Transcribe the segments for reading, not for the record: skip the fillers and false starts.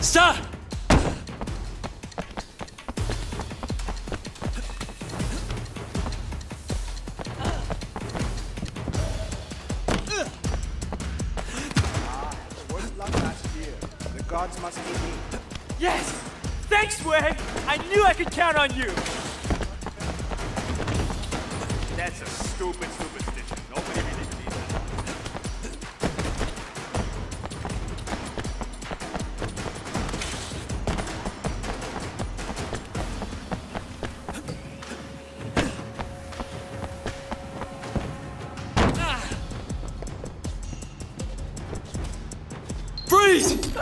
Stop! The gods must be me. Yes! Thanks, Wei! I knew I could count on you! That's a stupid superstition. Nobody really believes that. Freeze!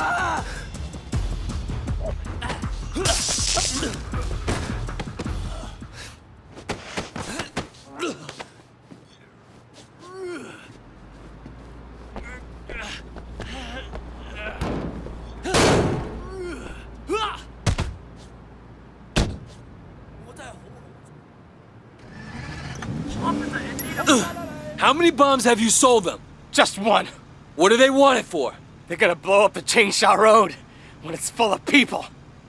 How many bombs have you sold them? Just one. What do they want it for? They're gonna blow up the Changsha Road when it's full of people.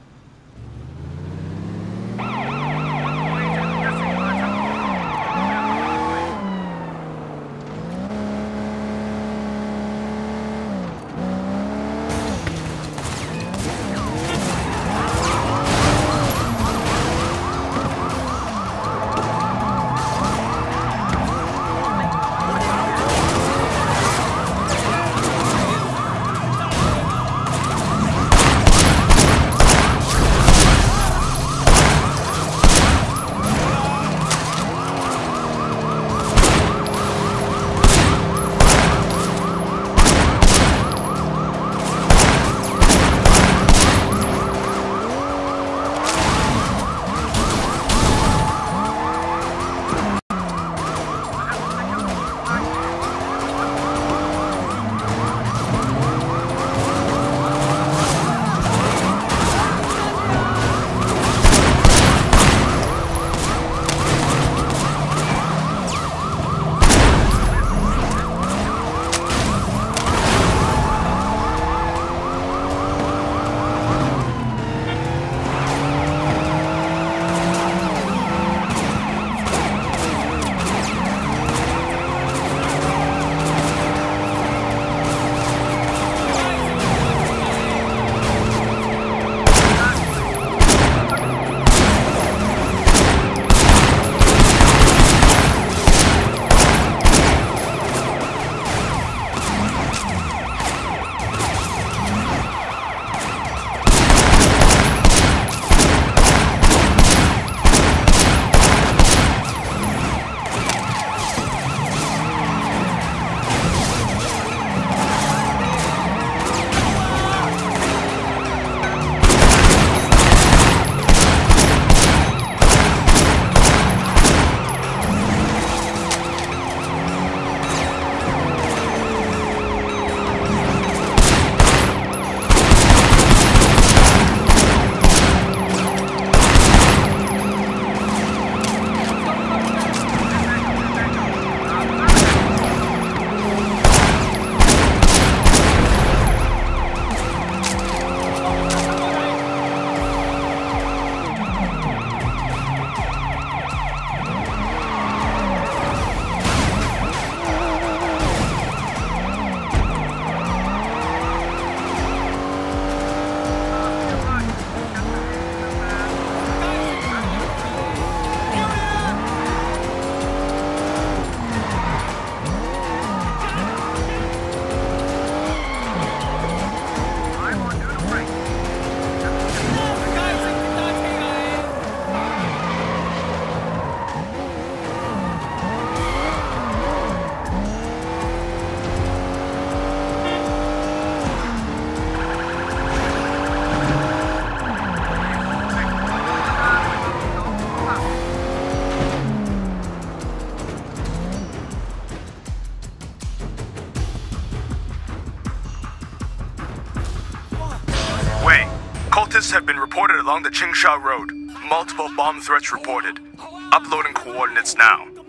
Cultists have been reported along the Changsha Road. Multiple bomb threats reported. Uploading coordinates now.